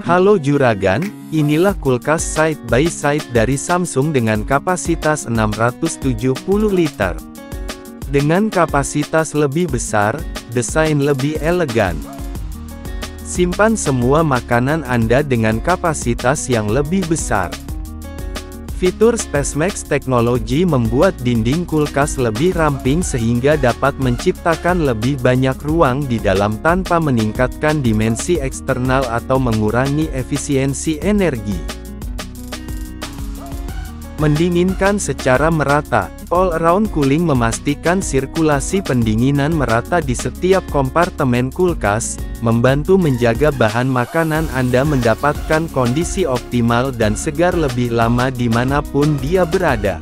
Halo Juragan, inilah kulkas side by side dari Samsung dengan kapasitas 670 liter. Dengan kapasitas lebih besar, desain lebih elegan. Simpan semua makanan Anda dengan kapasitas yang lebih besar. Fitur SpaceMax Technology membuat dinding kulkas lebih ramping sehingga dapat menciptakan lebih banyak ruang di dalam tanpa meningkatkan dimensi eksternal atau mengurangi efisiensi energi. Mendinginkan secara merata. All-around cooling memastikan sirkulasi pendinginan merata di setiap kompartemen kulkas, membantu menjaga bahan makanan Anda mendapatkan kondisi optimal dan segar lebih lama dimanapun dia berada.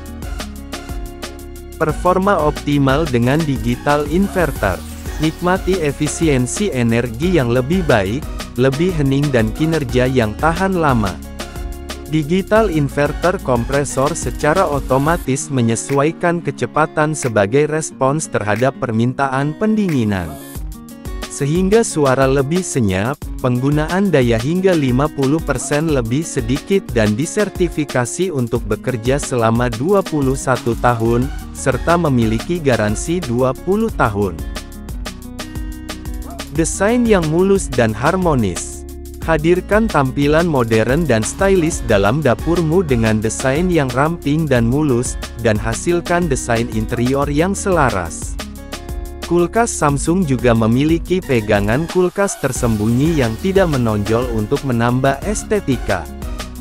Performa optimal dengan digital inverter. Nikmati efisiensi energi yang lebih baik, lebih hening dan kinerja yang tahan lama. Digital inverter kompresor secara otomatis menyesuaikan kecepatan sebagai respons terhadap permintaan pendinginan. Sehingga suara lebih senyap, penggunaan daya hingga 50% lebih sedikit dan disertifikasi untuk bekerja selama 21 tahun, serta memiliki garansi 20 tahun. Desain yang mulus dan harmonis. Hadirkan tampilan modern dan stylish dalam dapurmu dengan desain yang ramping dan mulus, dan hasilkan desain interior yang selaras. Kulkas Samsung juga memiliki pegangan kulkas tersembunyi yang tidak menonjol untuk menambah estetika.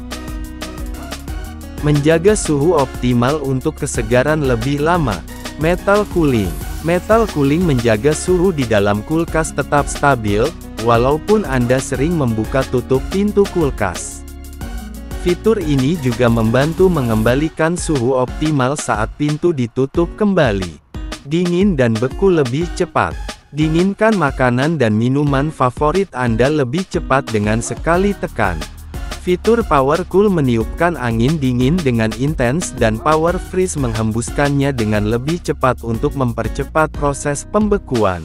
Menjaga suhu optimal untuk kesegaran lebih lama. Metal cooling. Metal cooling menjaga suhu di dalam kulkas tetap stabil, walaupun Anda sering membuka tutup pintu kulkas. Fitur ini juga membantu mengembalikan suhu optimal saat pintu ditutup kembali. Dingin dan beku lebih cepat. Dinginkan makanan dan minuman favorit Anda lebih cepat dengan sekali tekan. Fitur Power Cool meniupkan angin dingin dengan intens dan Power Freeze menghembuskannya dengan lebih cepat untuk mempercepat proses pembekuan.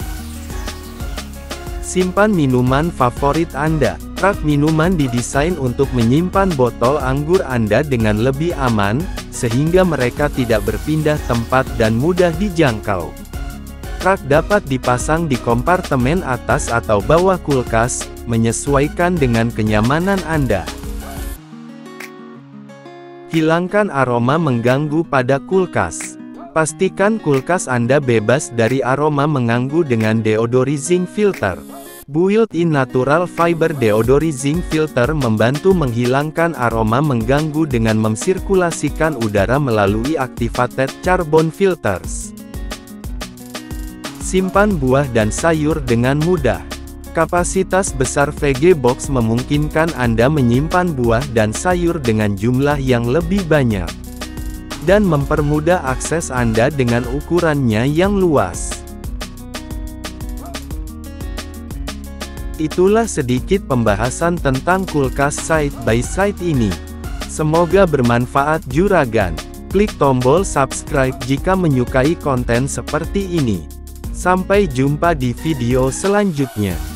Simpan minuman favorit Anda. Rak minuman didesain untuk menyimpan botol anggur Anda dengan lebih aman, sehingga mereka tidak berpindah tempat dan mudah dijangkau. Rak dapat dipasang di kompartemen atas atau bawah kulkas, menyesuaikan dengan kenyamanan Anda. Hilangkan aroma mengganggu pada kulkas. Pastikan kulkas Anda bebas dari aroma mengganggu dengan deodorizing filter. Built-in natural fiber deodorizing filter membantu menghilangkan aroma mengganggu dengan mensirkulasikan udara melalui activated carbon filters. Simpan buah dan sayur dengan mudah. Kapasitas besar VG Box memungkinkan Anda menyimpan buah dan sayur dengan jumlah yang lebih banyak, dan mempermudah akses Anda dengan ukurannya yang luas. Itulah sedikit pembahasan tentang kulkas side by side ini. Semoga bermanfaat Juragan. Klik tombol subscribe jika menyukai konten seperti ini. Sampai jumpa di video selanjutnya.